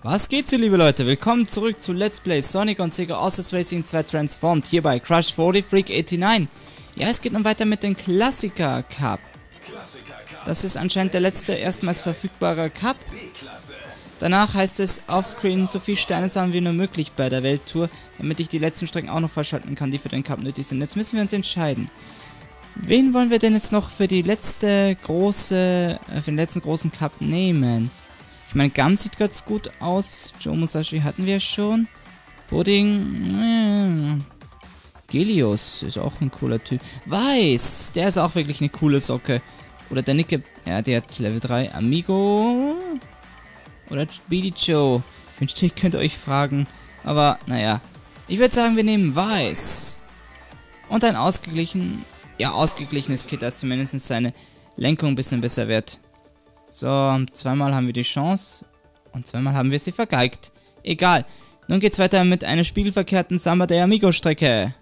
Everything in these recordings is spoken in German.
Was geht so, liebe Leute? Willkommen zurück zu Let's Play Sonic und Sega All-Stars Racing 2 Transformed hier bei Crush 40 Freak 89. Ja, es geht noch weiter mit dem Klassiker Cup. Das ist anscheinend der letzte erstmals verfügbare Cup. Danach heißt es offscreen so viel Sterne sammeln wie nur möglich bei der Welttour, damit ich die letzten Strecken auch noch verschalten kann, die für den Cup nötig sind. Jetzt müssen wir uns entscheiden. Wen wollen wir denn jetzt noch für die letzte große, für den letzten großen Cup nehmen? Ich meine, Gum sieht ganz gut aus. Joe Musashi hatten wir schon. Pudding. Gelios ist auch ein cooler Typ. Weiß, der ist auch wirklich eine coole Socke. Oder der Nicke, ja, der hat Level 3. Amigo. Oder Speedy Joe. Ich wünschte, ich könnte euch fragen. Aber, naja. Ich würde sagen, wir nehmen Weiß. Und ein ausgeglichenes Kit, das zumindest seine Lenkung ein bisschen besser wird. So, zweimal haben wir die Chance. Und zweimal haben wir sie vergeigt. Egal. Nun geht's weiter mit einer spiegelverkehrten Samba de Amigo Strecke.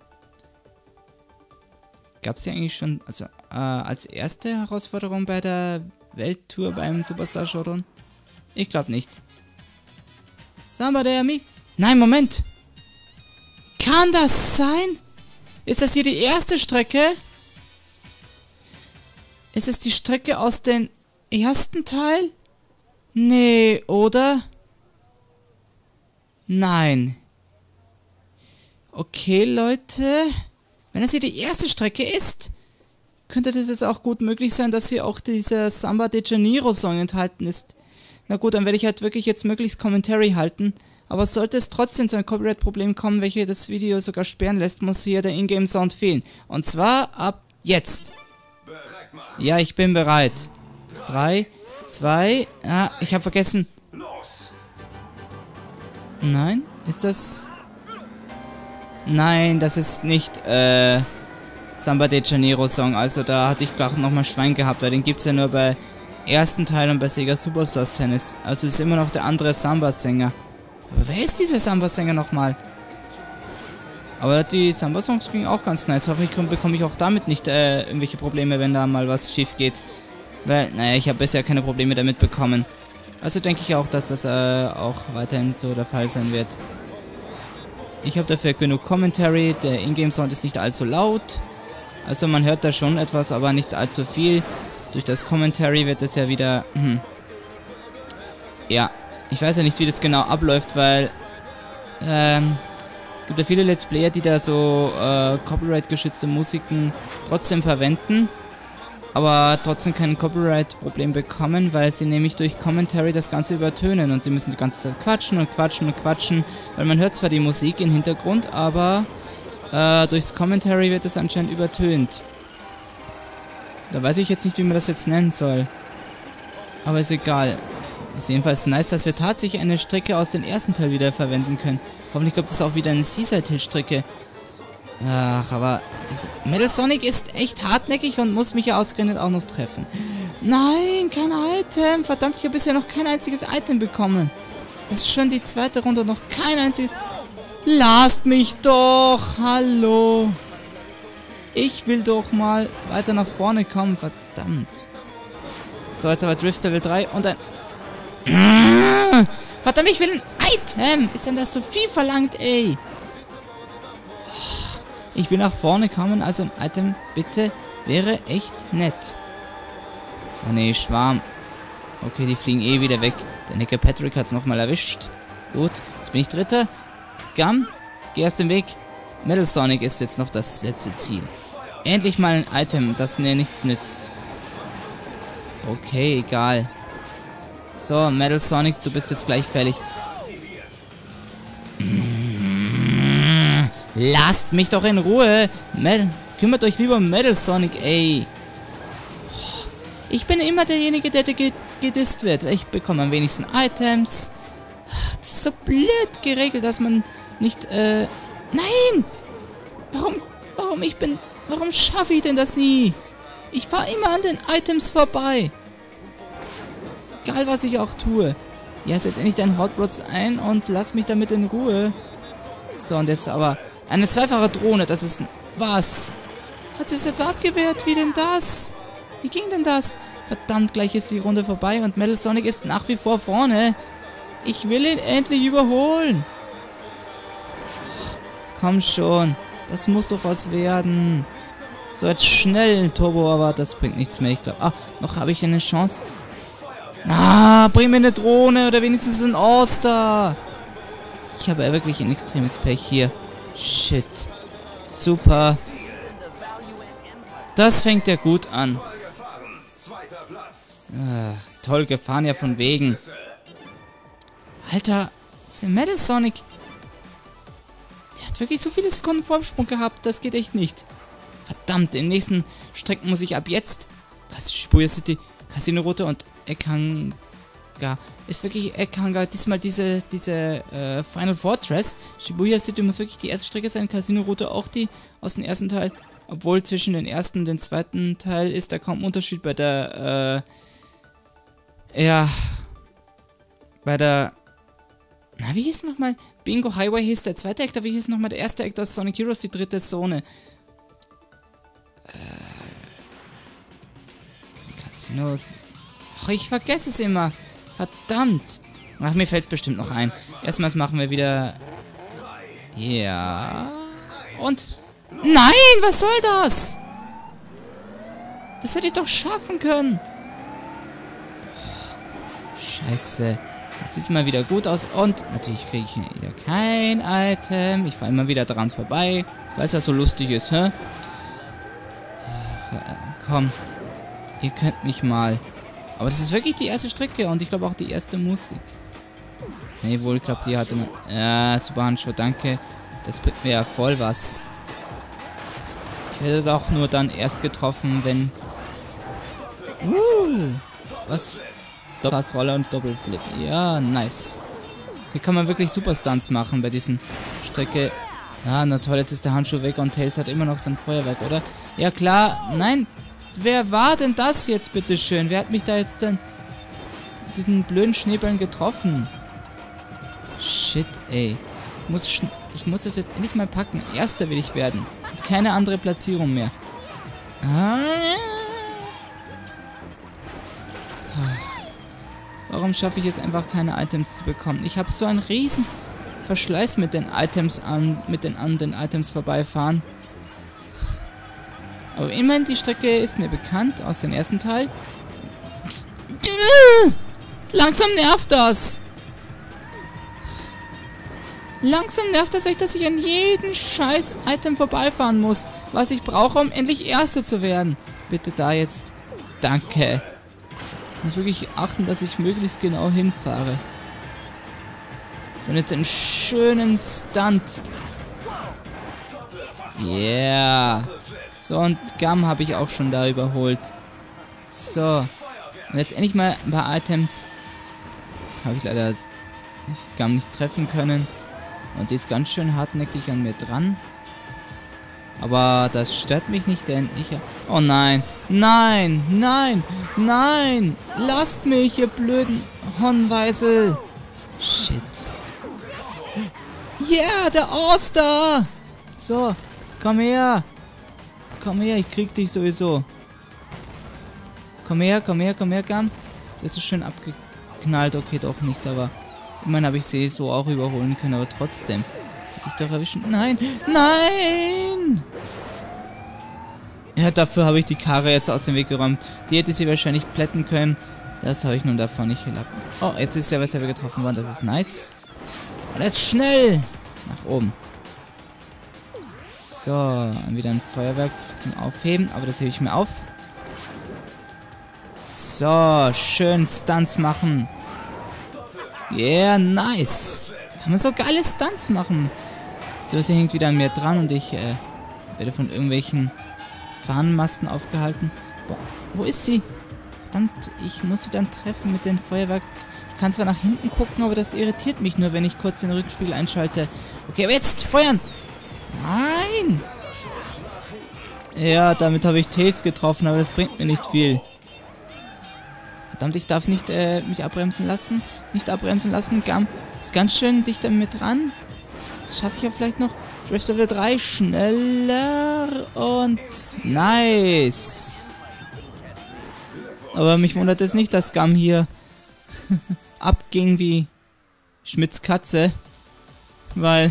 Gab's hier eigentlich schon, also, als erste Herausforderung bei der Welttour beim Superstar Showdown? Ich glaube nicht. Samba de Amigo. Nein, Moment. Kann das sein? Ist das hier die erste Strecke? Ist es die Strecke aus dem ersten Teil? Nee, oder? Nein. Okay, Leute. Wenn das hier die erste Strecke ist, könnte das jetzt auch gut möglich sein, dass hier auch dieser Samba de Janeiro Song enthalten ist. Na gut, dann werde ich halt wirklich jetzt möglichst Commentary halten. Aber sollte es trotzdem zu einem Copyright-Problem kommen, welche das Video sogar sperren lässt, muss hier der Ingame-Sound fehlen. Und zwar ab jetzt. Ja, ich bin bereit. 3, 2, ich habe vergessen. Nein, ist das... Nein, das ist nicht, Samba de Janeiro Song. Also da hatte ich gerade nochmal Schwein gehabt, weil den gibt es ja nur bei ersten Teil und bei Sega Superstars Tennis. Also ist immer noch der andere Samba-Sänger. Aber wer ist dieser Samba-Sänger nochmal? Aber die Samba-Songs klingen auch ganz nice. Hoffentlich bekomme ich auch damit nicht irgendwelche Probleme, wenn da mal was schief geht. Weil, naja, ich habe bisher keine Probleme damit bekommen. Also denke ich auch, dass das auch weiterhin so der Fall sein wird. Ich habe dafür genug Commentary. Der Ingame-Sound ist nicht allzu laut. Also man hört da schon etwas, aber nicht allzu viel. Durch das Commentary wird es ja wieder... Ja. Ich weiß ja nicht, wie das genau abläuft, weil es gibt ja viele Let's Player, die da so Copyright-geschützte Musiken trotzdem verwenden, aber trotzdem kein Copyright-Problem bekommen, weil sie nämlich durch Commentary das Ganze übertönen und die müssen die ganze Zeit quatschen und quatschen und quatschen, weil man hört zwar die Musik im Hintergrund, aber durchs Commentary wird es anscheinend übertönt. Da weiß ich jetzt nicht, wie man das jetzt nennen soll, aber ist egal. Ist jedenfalls nice, dass wir tatsächlich eine Strecke aus dem ersten Teil wieder verwenden können. Hoffentlich kommt es auch wieder eine Seaside Hill Strecke. Ach, aber Metal Sonic ist echt hartnäckig und muss mich ja ausgerechnet auch noch treffen. Nein, kein Item. Verdammt, ich habe bisher noch kein einziges Item bekommen. Das ist schon die zweite Runde, noch kein einziges... Lasst mich doch! Hallo! Ich will doch mal weiter nach vorne kommen, verdammt. So, jetzt aber Drift Level 3 und ein... Verdammt, ich will ein Item! Ist denn das so viel verlangt, ey? Ich will nach vorne kommen, also ein Item, bitte, wäre echt nett. Oh ne, Schwarm. Okay, die fliegen eh wieder weg. Der Nicke Patrick hat es nochmal erwischt. Gut, jetzt bin ich Dritter. Gum, geh aus dem Weg. Metal Sonic ist jetzt noch das letzte Ziel. Endlich mal ein Item, das mir nichts nützt. Okay, egal. So, Metal Sonic, du bist jetzt gleich fertig. Lasst mich doch in Ruhe. Kümmert euch lieber um Metal Sonic, ey. Ich bin immer derjenige, der gedisst wird. Ich bekomme am wenigsten Items. Das ist so blöd geregelt, dass man nicht, Nein! Warum schaffe ich denn das nie? Ich fahre immer an den Items vorbei. Egal, was ich auch tue. Ja, setz endlich deinen Hot Rods ein und lass mich damit in Ruhe. So, und jetzt aber eine zweifache Drohne, das ist... Was? Hat sie es etwa abgewehrt? Wie denn das? Wie ging denn das? Verdammt, gleich ist die Runde vorbei und Metal Sonic ist nach wie vor vorne. Ich will ihn endlich überholen. Komm schon. Das muss doch was werden. So, jetzt schnell ein Turbo, aber das bringt nichts mehr. Ich glaube, noch habe ich eine Chance. Bring mir eine Drohne oder wenigstens ein All-Star. Ich habe ja wirklich ein extremes Pech hier. Shit. Super. Das fängt ja gut an. Toll gefahren, ja von wegen. Alter, dieser Metal Sonic. Der hat wirklich so viele Sekunden Vorsprung gehabt. Das geht echt nicht. Verdammt, in den nächsten Strecken muss ich ab jetzt Shibuya City, Casino Route und Ekanga. Ist wirklich Ekanga diesmal diese Final Fortress. Shibuya City muss wirklich die erste Strecke sein. Casino Route auch die aus dem ersten Teil. Obwohl zwischen den ersten und dem zweiten Teil ist da kaum Unterschied bei der, wie hieß nochmal? Bingo Highway hieß der zweite Act, wie hieß nochmal der erste Act aus Sonic Heroes, die dritte Zone? Casinos. Ach, ich vergesse es immer. Verdammt. Ach, mir fällt es bestimmt noch ein. Erstmals machen wir wieder... Ja... Und... Nein, was soll das? Das hätte ich doch schaffen können. Scheiße. Das sieht mal wieder gut aus. Und natürlich kriege ich wieder kein Item. Ich fahre immer wieder dran vorbei, weil es ja so lustig ist, hä? Komm. Ihr könnt mich mal. Aber das ist wirklich die erste Strecke und ich glaube auch die erste Musik. Nee, wohl, ich glaube, die hatte... Ja, super Handschuh, danke. Das bringt mir ja voll was. Ich werde doch nur dann erst getroffen, wenn... Was? Passroller und Doppelflip. Ja, nice. Hier kann man wirklich super Stunts machen bei diesen Strecke. Ah, na toll, jetzt ist der Handschuh weg und Tails hat immer noch sein Feuerwerk, oder? Ja, klar. Nein. Wer war denn das jetzt, bitteschön? Wer hat mich da jetzt denn diesen blöden Schneebällen getroffen? Shit, ey. Ich muss das jetzt endlich mal packen. Erster will ich werden. Und keine andere Platzierung mehr. Warum schaffe ich es einfach, keine Items zu bekommen? Ich habe so einen riesen Verschleiß mit den Items mit den anderen Items vorbeifahren. Aber immerhin, die Strecke ist mir bekannt aus dem ersten Teil. Langsam nervt das. Langsam nervt das echt, dass ich an jedem scheiß Item vorbeifahren muss, was ich brauche, um endlich Erster zu werden. Bitte da jetzt. Danke. Ich muss wirklich achten, dass ich möglichst genau hinfahre. So, und jetzt einen schönen Stunt. Yeah. So, und Gum habe ich auch schon da überholt. So. Und jetzt endlich mal ein paar Items. Habe ich leider Gum nicht treffen können. Und die ist ganz schön hartnäckig an mir dran. Aber das stört mich nicht, denn ich... Oh nein. Nein. Nein. Nein. Lasst mich, ihr blöden Hornweisel. Shit. Yeah, der All-Star. So, komm her. Komm her, ich krieg dich sowieso. Komm her, Gum. Das ist so schön abgeknallt. Okay, doch nicht, aber... Immerhin habe ich sie so auch überholen können, aber trotzdem. Hätte ich doch erwischen. Nein! Nein! Ja, dafür habe ich die Karre jetzt aus dem Weg geräumt. Die hätte sie wahrscheinlich plätten können. Das habe ich nun davon nicht gelappt. Oh, jetzt ist ja besser getroffen worden. Das ist nice. Und jetzt schnell! Nach oben. So, wieder ein Feuerwerk zum Aufheben. Aber das hebe ich mir auf. So, schön Stunts machen. Yeah, nice. Kann man so geile Stunts machen. So, sie hängt wieder an mir dran und ich werde von irgendwelchen Fahnenmasten aufgehalten. Boah, wo ist sie? Verdammt, ich muss sie dann treffen mit dem Feuerwerk. Ich kann zwar nach hinten gucken, aber das irritiert mich nur, wenn ich kurz den Rückspiegel einschalte. Okay, aber jetzt feuern. Nein. Ja, damit habe ich Tails getroffen, aber das bringt mir nicht viel. Verdammt, ich darf nicht mich abbremsen lassen. Nicht abbremsen lassen. Gum ist ganz schön dicht an mir dran. Das schaffe ich ja vielleicht noch. Drift Level 3. Schneller. Und nice. Aber mich wundert es nicht, dass Gum hier abging wie Schmidts Katze. Weil...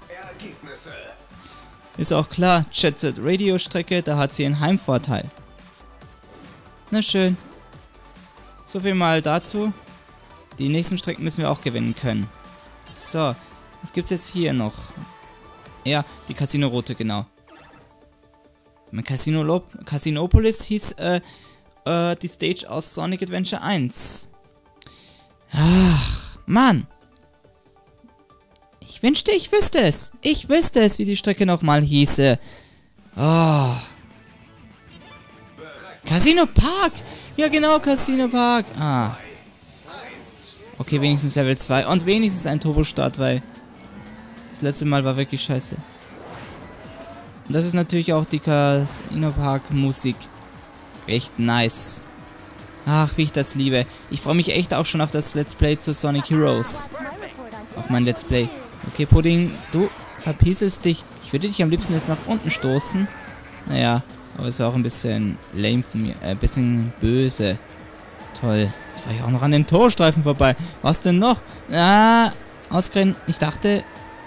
Ist auch klar, Jet Set Radio Strecke, da hat sie einen Heimvorteil. Na schön. So viel mal dazu. Die nächsten Strecken müssen wir auch gewinnen können. So, was gibt's jetzt hier noch? Ja, die Casino-Route, genau. Mein Casinopolis hieß die Stage aus Sonic Adventure 1. Ach, Mann. Ich wünschte, ich wüsste es. Ich wüsste es, wie die Strecke nochmal hieße. Oh. Casino Park. Ja, genau, Casino Park. Ah. Okay, wenigstens Level 2. Und wenigstens ein Turbo-Start, weil das letzte Mal war wirklich scheiße. Und das ist natürlich auch die Casino Park Musik. Echt nice. Ach, wie ich das liebe. Ich freue mich echt auch schon auf das Let's Play zu Sonic Heroes. Auf mein Let's Play. Okay, Pudding, du verpieselst dich. Ich würde dich am liebsten jetzt nach unten stoßen. Naja, aber es war auch ein bisschen lame von mir. Ein bisschen böse. Toll. Jetzt war ich auch noch an den Torstreifen vorbei. Was denn noch? Ah, ausgerechnet. Ich dachte...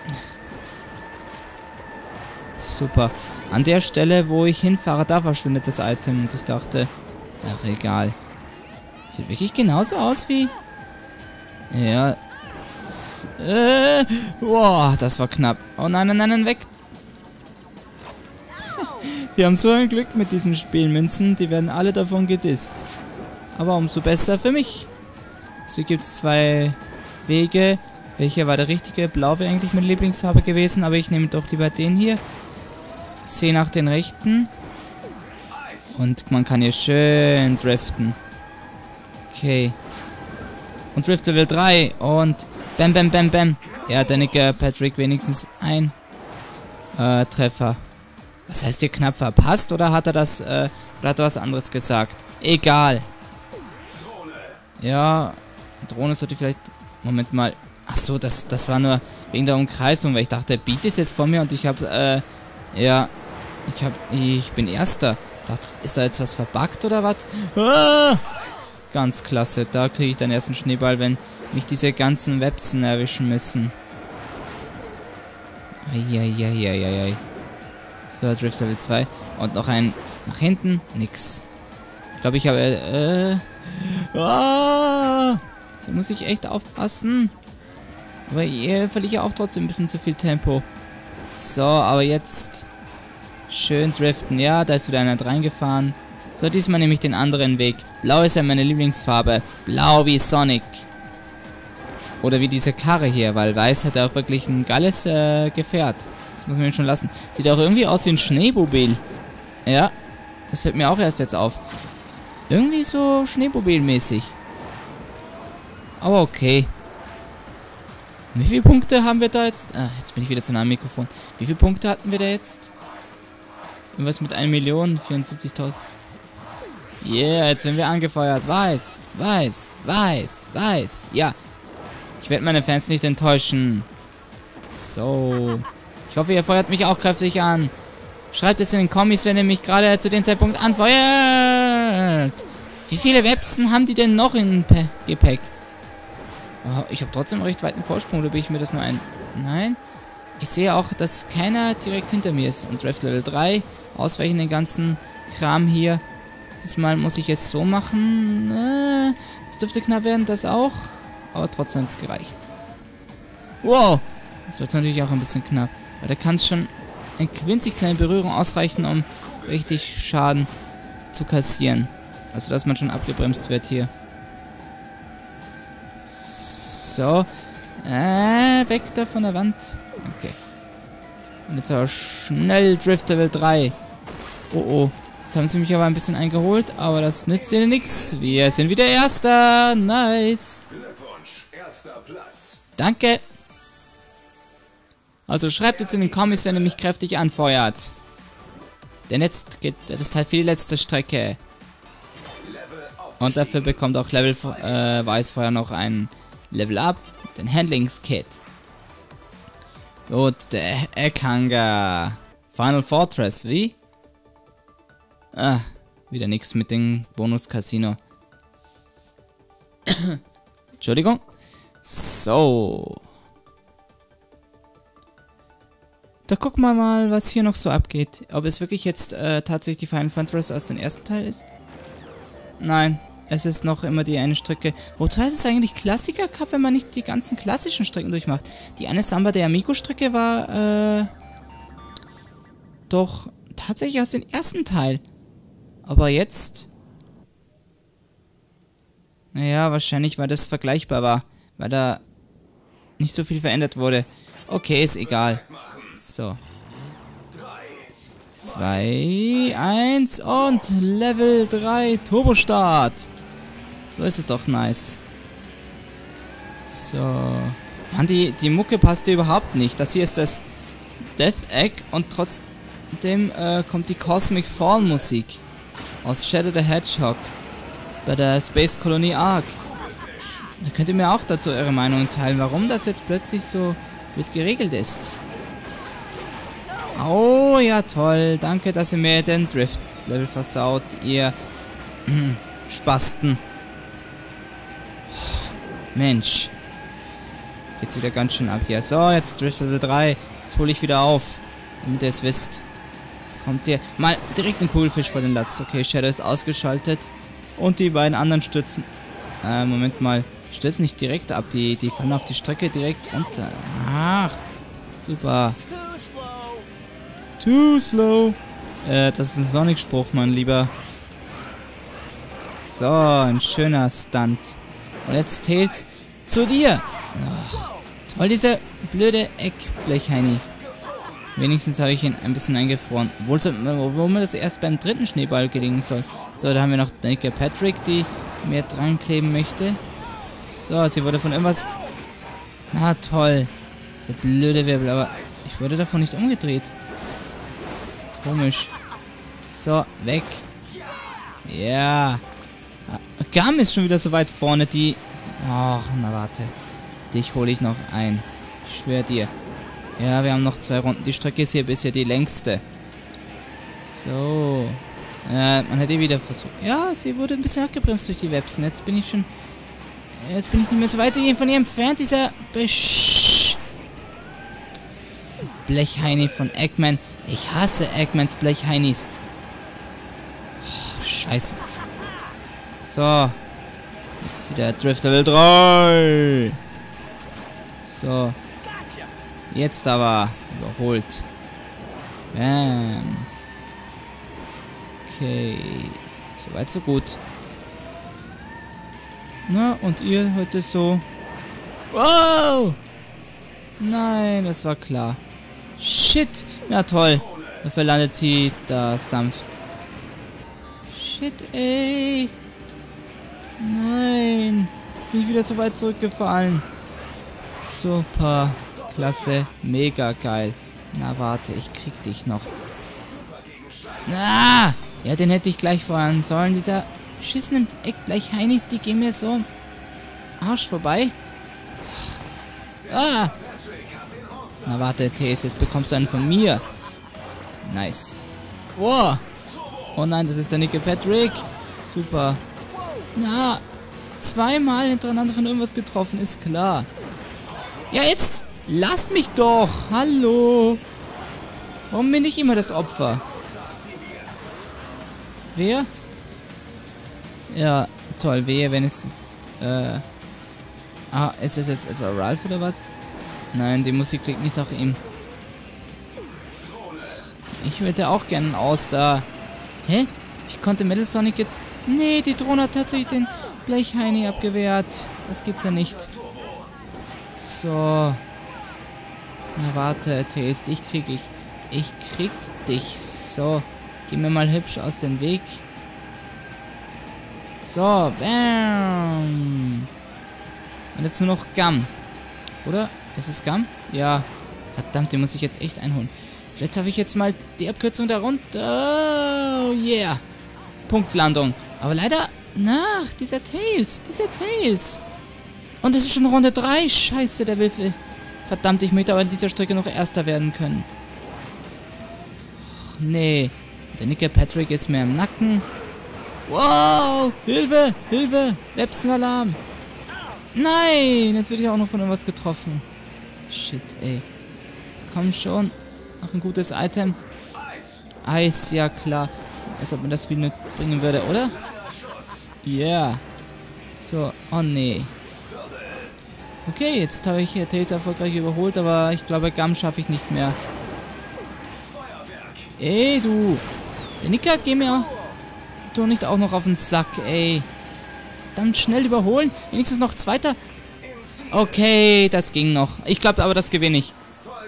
Super. An der Stelle, wo ich hinfahre, da verschwindet das Item. Und ich dachte... Ach, egal. Sieht wirklich genauso aus wie... Ja... Boah, das war knapp. Oh nein, nein, nein, nein, weg. Die haben so ein Glück mit diesen Spielmünzen. Die werden alle davon gedisst. Aber umso besser für mich. So gibt es 2 Wege. Welcher war der richtige? Blau wäre eigentlich meine Lieblingsfarbe gewesen. Aber ich nehme doch lieber den hier. 10 nach den rechten. Und man kann hier schön driften. Okay. Und Drift Level 3. Und bam, bam, bam, bam. Ja, Danica Patrick wenigstens ein Treffer. Was heißt hier knapp verpasst? Oder hat er das, oder hat er was anderes gesagt? Egal. Ja, Drohne sollte vielleicht... Moment mal. Ach so, das war nur wegen der Umkreisung, weil ich dachte, Beat ist jetzt vor mir und ich habe, ja, ich bin Erster. Dachte, ist da jetzt was verbuggt oder was? Ah! Ganz klasse, da kriege ich den ersten Schneeball, wenn mich diese ganzen Websen erwischen müssen. Eieieiei. So, Drift Level 2. Und noch ein nach hinten. Nix. Ich glaube, ich habe... da muss ich echt aufpassen. Aber hier verliere ich auch trotzdem ein bisschen zu viel Tempo. So, aber jetzt... Schön driften. Ja, da ist wieder einer reingefahren. So, diesmal nehme ich den anderen Weg. Blau ist ja meine Lieblingsfarbe. Blau wie Sonic. Oder wie diese Karre hier, weil Weiß hat auch wirklich ein geiles Gefährt. Das muss man schon lassen. Sieht auch irgendwie aus wie ein Schneemobil. Ja, das fällt mir auch erst jetzt auf. Irgendwie so Schneemobil-mäßig. Aber okay. Wie viele Punkte haben wir da jetzt? Ah, jetzt bin ich wieder zu nah am Mikrofon. Wie viele Punkte hatten wir da jetzt? Irgendwas mit 1.074.000. Yeah, jetzt werden wir angefeuert. Weiß, weiß, weiß, weiß. Ja. Ich werde meine Fans nicht enttäuschen. So. Ich hoffe, ihr feuert mich auch kräftig an. Schreibt es in den Kommis, wenn ihr mich gerade zu dem Zeitpunkt anfeuert. Wie viele Websen haben die denn noch in Gepäck? Oh, ich habe trotzdem einen recht weiten Vorsprung. Oder bin ich mir das nur ein... Nein. Ich sehe auch, dass keiner direkt hinter mir ist. Und Drift Level 3. Ausweichen den ganzen Kram hier. Diesmal muss ich es so machen. Das dürfte knapp werden, das auch. Aber trotzdem hat es gereicht. Wow. Das wird natürlich auch ein bisschen knapp. Weil da kann es schon eine winzig kleine Berührung ausreichen, um richtig Schaden zu kassieren. Also, dass man schon abgebremst wird hier. So. Weg da von der Wand. Okay. Und jetzt aber schnell Drift Level 3. Oh, oh. Jetzt haben sie mich aber ein bisschen eingeholt, aber das nützt ihnen nichts. Wir sind wieder Erster. Nice. Glückwunsch, erster Platz. Danke. Also schreibt jetzt in den Comments, wenn ihr mich kräftig anfeuert. Denn jetzt geht das halt für die letzte Strecke. Und dafür bekommt auch Level Weiß vorher noch ein Level Up, den Handlings-Kit. Gut, der Eckhanger. Final Fortress, wie? Ah, wieder nichts mit dem Bonus-Casino. Entschuldigung. So. Da gucken wir mal, was hier noch so abgeht. Ob es wirklich jetzt tatsächlich die Final Fantasy aus dem ersten Teil ist? Nein, es ist noch immer die eine Strecke. Wozu heißt es eigentlich Klassiker Cup, wenn man nicht die ganzen klassischen Strecken durchmacht? Die eine Samba de Amigo Strecke war doch tatsächlich aus dem ersten Teil. Aber jetzt... Naja, wahrscheinlich, weil das vergleichbar war. Weil da nicht so viel verändert wurde. Okay, ist egal. So. 2, 1 und Level 3 Turbostart. So ist es doch nice. So. Mann, die Mucke passt dir überhaupt nicht. Das hier ist das Death Egg und trotzdem kommt die Cosmic Fall Musik aus Shadow the Hedgehog bei der Space Colony Ark. Da könnt ihr mir auch dazu eure Meinung teilen, warum das jetzt plötzlich so blöd geregelt ist. Oh, ja toll. Danke, dass ihr mir den Drift-Level versaut, ihr Spasten. Mensch. Geht's wieder ganz schön ab hier. So, jetzt Drift-Level 3. Jetzt hole ich wieder auf, damit ihr es wisst. Kommt ihr mal direkt ein Kugelfisch vor den Latz. Okay, Shadow ist ausgeschaltet. Und die beiden anderen stürzen. Moment mal. Stürzen nicht direkt ab. Die fallen auf die Strecke direkt runter. Ach, super. Too slow. Das ist ein Sonic-Spruch, mein Lieber. So, ein schöner Stunt. Und jetzt Tails zu dir. Ach, toll, dieser blöde Eckblechheini. Wenigstens habe ich ihn ein bisschen eingefroren. Obwohl mir das erst beim dritten Schneeball gelingen soll. So, da haben wir noch Danica Patrick, die mir dran kleben möchte. So, sie wurde von irgendwas... Na toll. Dieser blöde Wirbel, aber ich wurde davon nicht umgedreht. Komisch. So, weg. Ja. Gam ist schon wieder so weit vorne, die... Ach, na warte. Dich hole ich noch ein. Ich schwöre dir. Ja, wir haben noch 2 Runden. Die Strecke ist hier bisher die längste. So. Man hätte wieder versucht... Ja, sie wurde ein bisschen abgebremst durch die Websen. Jetzt bin ich nicht mehr so weit von ihr entfernt. Dieser Blechheini von Eggman. Ich hasse Eggmans Blechheinis. Oh, scheiße. So. Jetzt wieder Drift Level 3. So. Jetzt aber. Überholt. Bam. Okay. Soweit so gut. Na, und ihr heute so... Wow! Nein, das war klar. Shit! Na toll. Dafür landet sie da sanft. Shit, ey. Nein. Bin ich wieder so weit zurückgefallen. Super. Klasse. Mega geil. Na, warte. Ich krieg dich noch. Ah! Ja, den hätte ich gleich fahren sollen. Dieser beschissenen Eckblechheinis, die gehen mir so Arsch vorbei. Ah! Na warte, Tails, jetzt bekommst du einen von mir. Nice. Wow. Oh nein, das ist der Danica Patrick. Super. Na, 2-mal hintereinander von irgendwas getroffen, ist klar. Ja, jetzt lasst mich doch. Hallo. Warum bin ich immer das Opfer? Wer? Ja, toll, wehe, wenn es jetzt, ist es jetzt etwa Ralph oder was? Nein, die Musik klingt nicht nach ihm. Ich hätte auch gerne aus da. Hä? Ich konnte Metal Sonic jetzt... Nee, die Drohne hat tatsächlich den Blechheini abgewehrt. Das gibt's ja nicht. So. Na warte, Tails, ich krieg dich. So. Geh mir mal hübsch aus dem Weg. So, bam. Und jetzt nur noch Gam. Oder? Ist es Gam? Ja. Verdammt, den muss ich jetzt echt einholen. Vielleicht habe ich jetzt mal die Abkürzung darunter. Oh, yeah. Punktlandung. Aber leider... Nach, dieser Tails. Und es ist schon Runde 3. Scheiße, der will's. Verdammt, ich möchte aber an dieser Strecke noch Erster werden können. Oh, nee. Der Danica Patrick ist mir im Nacken. Wow! Hilfe! Websen-Alarm! Nein, jetzt werde ich auch noch von irgendwas getroffen. Shit, ey. Komm schon. Noch ein gutes Item. Eis, ja klar. Als ob mir das viel bringen würde, oder? Ja. Yeah. So, oh nee. Okay, jetzt habe ich hier Tails erfolgreich überholt, aber ich glaube, Gum schaffe ich nicht mehr. Ey, du. Der Nicker, geh mir doch nicht auch noch auf den Sack, ey. Dann schnell überholen. Wenigstens noch Zweiter. Okay, das ging noch. Ich glaube aber, das gewinne ich.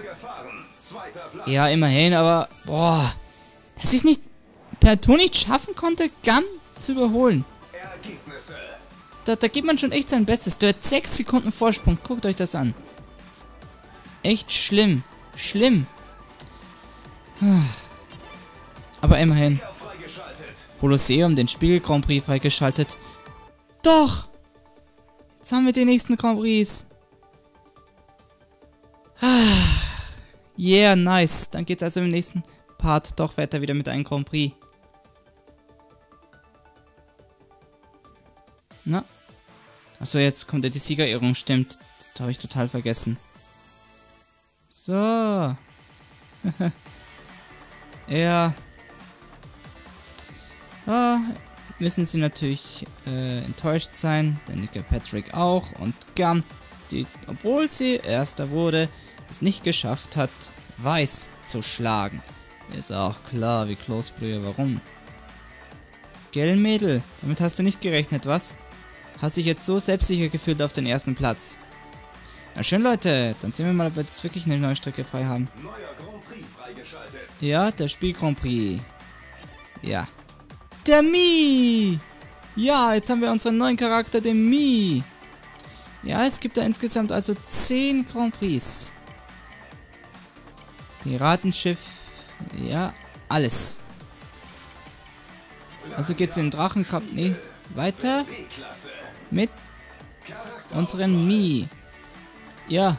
Ja, immerhin, aber... Boah. Dass ich es nicht per Tour nicht schaffen konnte, Gum zu überholen. Da gibt man schon echt sein Bestes. Der hat 6 Sekunden Vorsprung. Guckt euch das an. Echt schlimm. Schlimm. Aber immerhin. Kolosseum, den Spiegel Grand Prix freigeschaltet. Doch! Jetzt haben wir den nächsten Grand Prix. Yeah, nice. Dann geht's also im nächsten Part doch weiter wieder mit einem Grand Prix. Na? Achso, jetzt kommt ja die Siegerehrung, stimmt. Das habe ich total vergessen. So. Ja. Müssen sie natürlich enttäuscht sein. Der Nicker Patrick auch. Und Gum, die, obwohl sie Erster wurde, es nicht geschafft hat, Weiß zu schlagen. Ist auch klar, wie Close Player, warum. Gell, Mädel? Damit hast du nicht gerechnet, was? Hast dich jetzt so selbstsicher gefühlt auf den ersten Platz. Na schön, Leute. Dann sehen wir mal, ob wir jetzt wirklich eine neue Strecke frei haben. Neuer Grand Prix freigeschaltet. Ja, der Spiel Grand Prix. Ja. Der Mii! Ja, jetzt haben wir unseren neuen Charakter, den Mii. Ja, es gibt da insgesamt also 10 Grand Prix. Piratenschiff. Ja, alles. Also geht's in den Drachencup. Nee, weiter mit unseren Mii. Ja.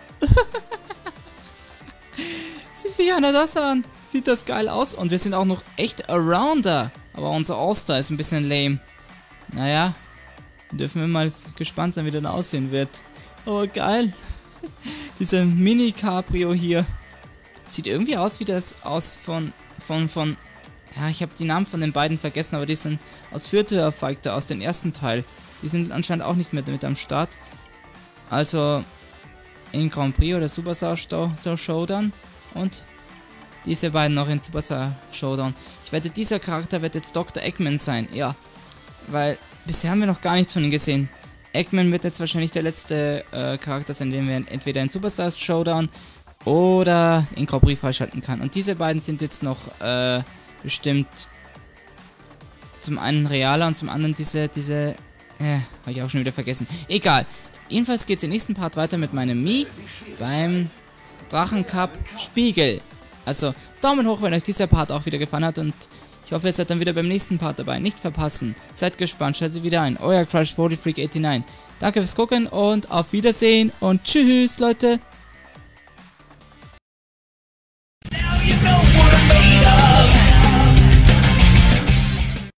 Sieh sich einer das an. Sieht das geil aus. Und wir sind auch noch echt Arounder. Aber unser All-Star ist ein bisschen lame. Naja. Dürfen wir mal gespannt sein, wie der aussehen wird. Oh, geil. Diese Mini-Cabrio hier. Sieht irgendwie aus wie das aus von... Ja, ich habe die Namen von den beiden vergessen, aber die sind aus Virtua Fighter, aus dem ersten Teil. Die sind anscheinend auch nicht mehr mit am Start. Also in Grand Prix oder Superstar Showdown und diese beiden noch in Superstar Showdown. Ich wette, dieser Charakter wird jetzt Dr. Eggman sein, ja. Weil bisher haben wir noch gar nichts von ihm gesehen. Eggman wird jetzt wahrscheinlich der letzte Charakter sein, den wir entweder in Superstar Showdown oder in Grand Prix freischalten kann. Und diese beiden sind jetzt noch bestimmt zum einen realer und zum anderen diese habe ich auch schon wieder vergessen. Egal. Jedenfalls geht es im nächsten Part weiter mit meinem Mii beim Drachencup Spiegel. Also Daumen hoch, wenn euch dieser Part auch wieder gefallen hat und ich hoffe, ihr seid dann wieder beim nächsten Part dabei. Nicht verpassen. Seid gespannt, schaltet wieder ein. Euer Crush 40 Freak 89. Danke fürs Gucken und auf Wiedersehen und tschüss, Leute.